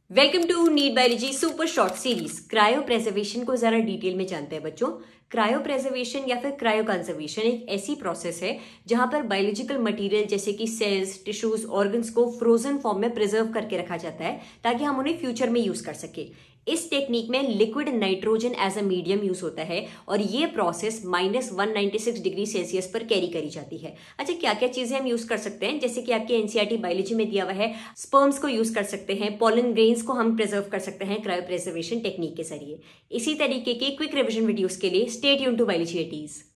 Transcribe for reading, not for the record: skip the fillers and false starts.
Welcome to NEET biology super short series. Cryopreservation को जरा detail में जानते हैं बच्चों। क्रायो प्रेजर्वेशन या फिर क्रायो कंजर्वेशन एक ऐसी प्रोसेस है जहां पर बायोलॉजिकल मटेरियल जैसे कि सेल्स, टिश्यूज, ऑर्गन्स को फ्रोजन फॉर्म में प्रिजर्व करके रखा जाता है ताकि हम उन्हें फ्यूचर में यूज कर सके। इस टेक्निक में liquid nitrogen as a medium use होता है और ये प्रोसेस -196 डिग्री सेल्सियस पर कैरी करी जाती है। अच्छा, क्या क्या चीजें हम यूज कर सकते हैं? जैसे कि आपके एनसीईआरटी बायोलॉजी में दिया हुआ है, स्पर्म्स को यूज कर सकते हैं, पॉलन ग्रेन्स को हम प्रिजर्व कर सकते हैं क्रायो प्रिजर्वेशन टेक्निक के जरिए। इसी तरीके की क्विक रिविजन वीडियोस के लिए stay tuned to biology eighties.